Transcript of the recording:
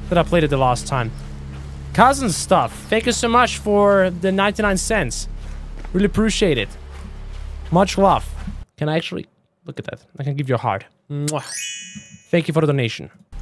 that I played it the last time. Cousin stuff. Thank you so much for the 99 cents. Really appreciate it. Much love. Can I actually... Look at that. I can give you a heart. Mwah. Thank you for the donation.